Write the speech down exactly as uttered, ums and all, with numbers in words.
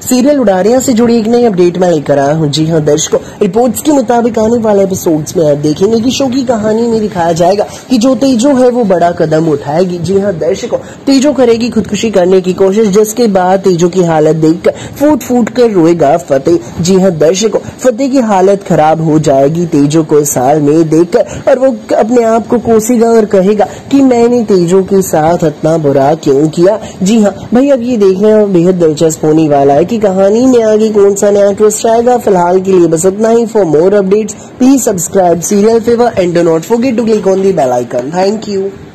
Serial Udaariyaan से जुड़ी एक नई अपडेट में लेकर आया हूँ। जी हाँ दर्शकों, रिपोर्ट्स के मुताबिक आने वाले एपिसोड्स में आप देखेंगे कि शो की कहानी में दिखाया जाएगा कि जो तेजो है वो बड़ा कदम उठाएगी। जी हाँ दर्शकों, तेजो करेगी खुदकुशी करने की कोशिश, जिसके बाद तेजो की हालत देखकर फूट फूट कर रोएगा फतेह। जी हाँ दर्शकों, फतेह की हालत खराब हो जाएगी तेजो को इस हाल में देखकर, और वो अपने आप को कोसेगा और कहेगा कि मैंने तेजो के साथ इतना बुरा क्यों किया। जी हाँ भाई, अब ये देखने में बेहद दिलचस्प होने वाला है कि कहानी में आगे कौन सा नया ट्विस्ट आएगा। फिलहाल के लिए बस इतना ही। For more updates please subscribe Serial Fever and do not forget to click on the bell icon. Thank you.